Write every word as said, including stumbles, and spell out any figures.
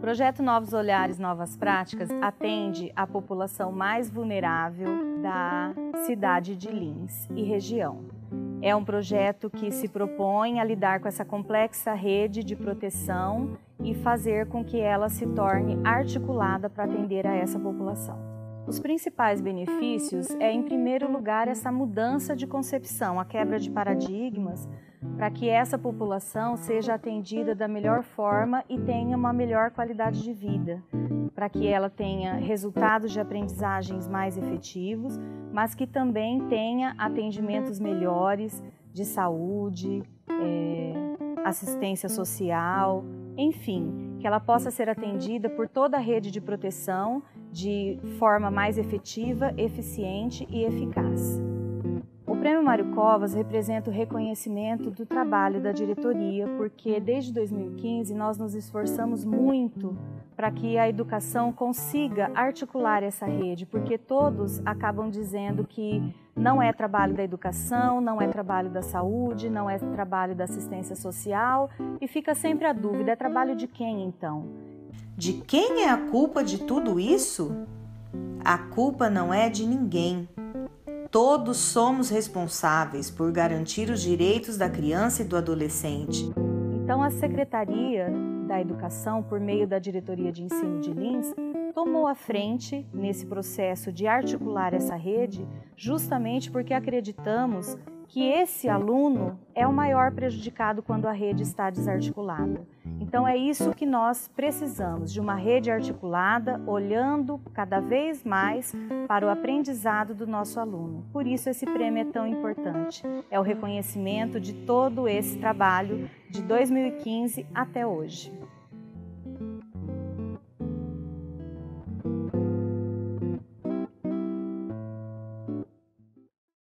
projeto Novos Olhares, Novas Práticas atende a população mais vulnerável da cidade de Lins e região. É um projeto que se propõe a lidar com essa complexa rede de proteção e fazer com que ela se torne articulada para atender a essa população. Os principais benefícios é, em primeiro lugar, essa mudança de concepção, a quebra de paradigmas, para que essa população seja atendida da melhor forma e tenha uma melhor qualidade de vida, para que ela tenha resultados de aprendizagens mais efetivos, mas que também tenha atendimentos melhores de saúde, é, assistência social, enfim, que ela possa ser atendida por toda a rede de proteção de forma mais efetiva, eficiente e eficaz. O Prêmio Mário Covas representa o reconhecimento do trabalho da diretoria, porque desde dois mil e quinze nós nos esforçamos muito para que a educação consiga articular essa rede, porque todos acabam dizendo que não é trabalho da educação, não é trabalho da saúde, não é trabalho da assistência social, e fica sempre a dúvida, é trabalho de quem então? De quem é a culpa de tudo isso? A culpa não é de ninguém. Todos somos responsáveis por garantir os direitos da criança e do adolescente. Então, a Secretaria da Educação, por meio da Diretoria de Ensino de Lins, tomou a frente nesse processo de articular essa rede, justamente porque acreditamos que esse aluno é o maior prejudicado quando a rede está desarticulada. Então é isso que nós precisamos, de uma rede articulada, olhando cada vez mais para o aprendizado do nosso aluno. Por isso esse prêmio é tão importante. É o reconhecimento de todo esse trabalho de dois mil e quinze até hoje.